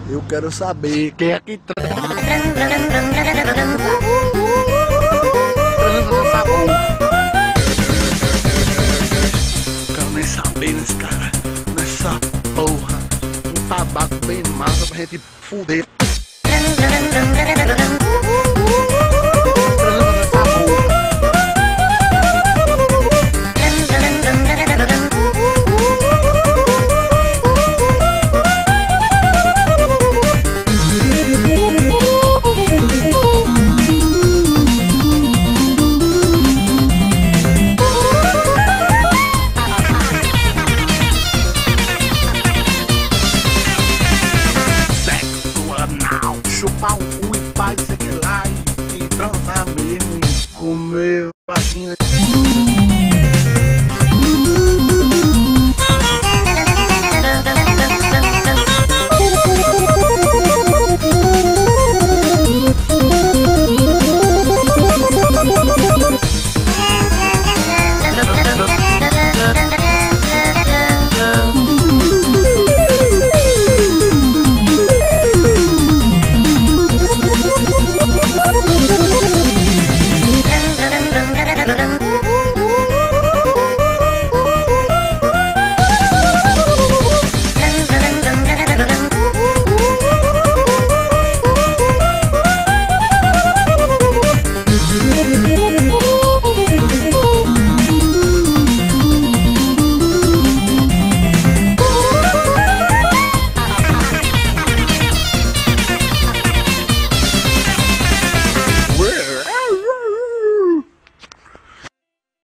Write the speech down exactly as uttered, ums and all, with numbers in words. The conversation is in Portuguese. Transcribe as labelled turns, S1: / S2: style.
S1: Eu quero saber quem é que transa nessa porra. Quero nem saber nesse cara, nessa porra. Um tabaco bem massa pra gente fuder.